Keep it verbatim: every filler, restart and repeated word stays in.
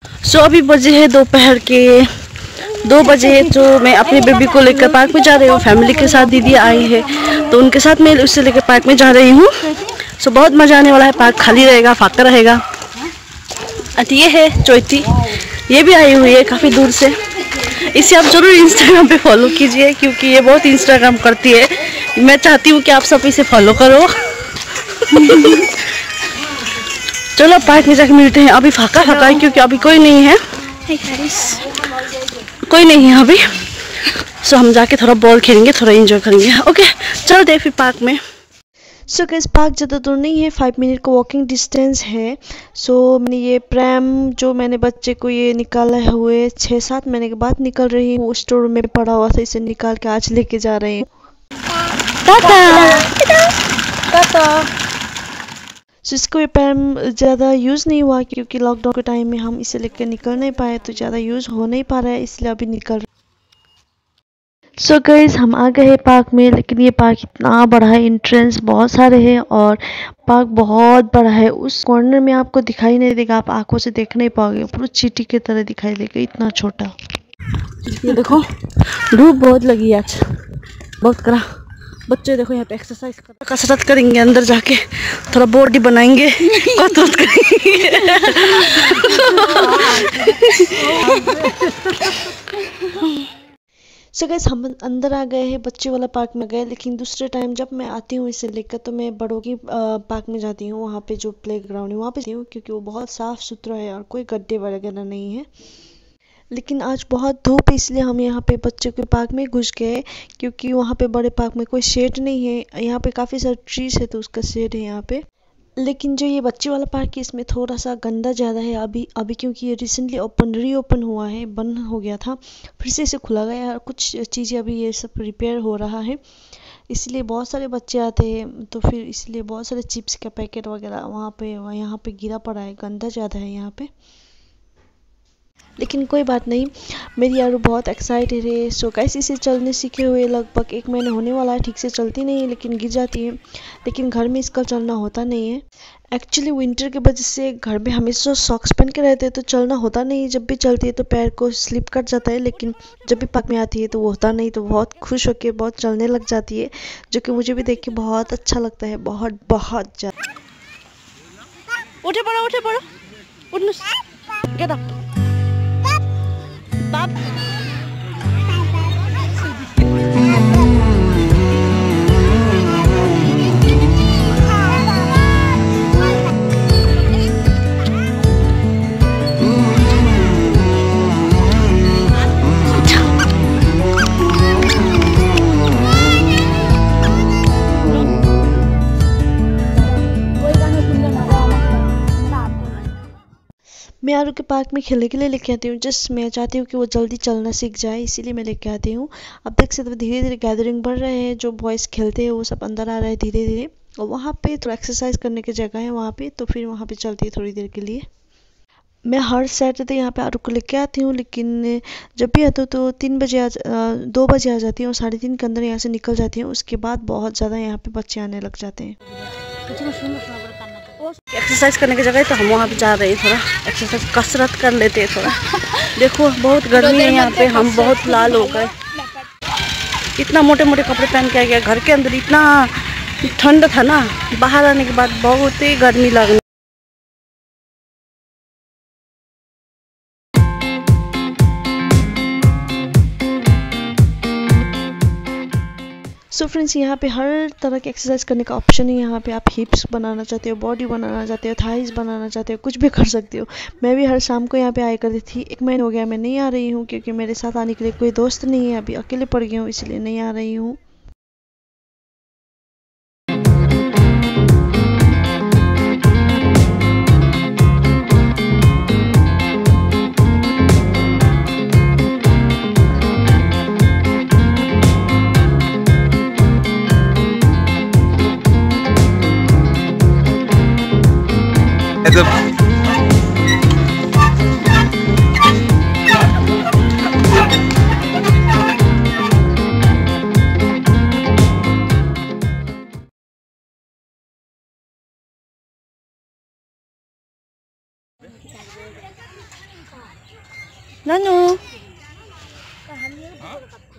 सो अभी बजे है दोपहर के दो बजे है, तो मैं अपने बेबी को लेकर पार्क में जा रही हूँ। फैमिली के साथ दीदी आई है तो उनके साथ मैं उससे लेकर पार्क में जा रही हूँ। सो बहुत मज़ा आने वाला है। पार्क खाली रहेगा, फाका रहेगा। अति ये है चोइती, ये भी आई हुई है काफ़ी दूर से। इसे आप जरूर इंस्टाग्राम पे फॉलो कीजिए क्योंकि ये बहुत इंस्टाग्राम करती है। मैं चाहती हूँ कि आप सब इसे फॉलो करो। चलो पार्क में जाकर मिलते हैं। अभी फाका फाका है क्योंकि अभी कोई नहीं है, कोई नहीं है अभी। सो हम जाके थोड़ा बॉल खेलेंगे, थोड़ा एंजॉय करेंगे। ओके चलते हैं फिर पार्क में। सो गाइस पार्क ज़्यादा दूर नहीं है, फाइव मिनट का वॉकिंग डिस्टेंस है। सो so, मैंने ये प्रैम जो मैंने बच्चे को ये निकाला हुए छः सात महीने के बाद निकल रही हूँ। स्टोर में पड़ा हुआ था, इसे निकाल के आज लेके जा रही हूँ। टाटा टाटा। सो इसको ये पैम ज़्यादा यूज़ नहीं हुआ क्योंकि लॉकडाउन के टाइम में हम इसे लेकर निकल नहीं पाए, तो ज़्यादा यूज़ हो नहीं पा रहा है, इसलिए अभी निकल रहा है। सो गाइस हम आ गए हैं पार्क में, लेकिन ये पार्क इतना बड़ा है, एंट्रेंस बहुत सारे हैं और पार्क बहुत बड़ा है। उस कॉर्नर में आपको दिखाई नहीं देगा, आप आंखों से देख नहीं पाओगे, पूरा चींटी की तरह दिखाई देगा, इतना छोटा। ये देखो धूप बहुत लगी है आज, बहुत कड़ा। बच्चे देखो यहाँ पे एक्सरसाइज कर कसरत करेंगे, अंदर जाके थोड़ा बॉडी बनाएंगे, कसरत करेंगे। सो गाइस हम अंदर आ गए हैं, बच्चे वाला पार्क में गए। लेकिन दूसरे टाइम जब मैं आती हूँ इसे लेकर तो मैं बड़ों की पार्क में जाती हूँ। वहाँ पे जो प्ले ग्राउंड है वहाँ पे जाती हूँ क्योंकि वो बहुत साफ़ सुथरा है और कोई गड्ढे वगैरह नहीं है। लेकिन आज बहुत धूप है, इसलिए हम यहाँ पे बच्चों के पार्क में घुस गए क्योंकि वहाँ पे बड़े पार्क में कोई शेड नहीं है। यहाँ पे काफ़ी सारे ट्रीज है तो उसका शेड है यहाँ पे। लेकिन जो ये बच्चे वाला पार्क है इसमें थोड़ा सा गंदा ज़्यादा है अभी अभी क्योंकि ये रिसेंटली ओपन री ओपन हुआ है, बंद हो गया था, फिर से इसे खुला गया है। कुछ चीज़ें अभी ये सब रिपेयर हो रहा है, इसलिए बहुत सारे बच्चे आते हैं, तो फिर इसलिए बहुत सारे चिप्स का पैकेट वगैरह वहाँ पे यहाँ पे गिरा पड़ा है, गंदा ज़्यादा है यहाँ पे। लेकिन कोई बात नहीं, मेरी यारू बहुत एक्साइटेड है। सो गाइस इसे चलने सीखे हुए लगभग एक महीना होने वाला है, ठीक से चलती नहीं है लेकिन गिर जाती है। लेकिन घर में इसका चलना होता नहीं है। एक्चुअली विंटर की वजह से घर में हमेशा सॉक्स पहन के रहते हैं तो चलना होता नहीं है। जब भी चलती है तो पैर को स्लिप कट जाता है, लेकिन जब भी पार्क में आती है तो वो होता नहीं, तो बहुत खुश होकर बहुत चलने लग जाती है, जो कि मुझे भी देख के बहुत अच्छा लगता है, बहुत बहुत ज़्यादा। उठे पड़ो उठे पड़ो उठो, गेट अप बाप। मैं यारू के पार्क में खेलने के लिए लेके आती हूँ। जस्ट मैं चाहती हूँ कि वो जल्दी चलना सीख जाए, इसीलिए मैं लेके आती हूँ। अब देख सकते हो धीरे धीरे गैदरिंग बढ़ रहे हैं, जो बॉयज़ खेलते हैं वो सब अंदर आ रहे हैं धीरे धीरे। और वहाँ पे तो एक्सरसाइज करने की जगह है वहाँ पे, तो फिर वहाँ पे चलती है थोड़ी देर के लिए। मैं हर सैटरडे यहाँ पे यारू को लेके आती हूँ, लेकिन जब भी आती हूँ तो तीन बजे आ दो बजे आ जाती हूँ, साढ़े तीन के अंदर यहाँ से निकल जाती हूँ। उसके बाद बहुत ज़्यादा यहाँ पे बच्चे आने लग जाते हैं। एक्सरसाइज करने की जगह है तो हम वहाँ पे जा रहे हैं, थोड़ा एक्सरसाइज कसरत कर लेते हैं थोड़ा। देखो बहुत गर्मी है यहाँ पे, हम बहुत लाल हो गए। इतना मोटे मोटे कपड़े पहन के आ गया, घर के अंदर इतना ठंड था ना, बाहर आने के बाद बहुत ही गर्मी लगनी। सो फ्रेंड्स यहाँ पे हर तरह के एक्सरसाइज करने का ऑप्शन है। यहाँ पे आप हिप्स बनाना चाहते हो, बॉडी बनाना चाहते हो, थाइज बनाना चाहते हो, कुछ भी कर सकते हो। मैं भी हर शाम को यहाँ पे आया करती थी। एक महीना हो गया मैं नहीं आ रही हूँ क्योंकि मेरे साथ आने के लिए कोई दोस्त नहीं है, अभी अकेले पड़ गई हूँ इसलिए नहीं आ रही हूँ। नानू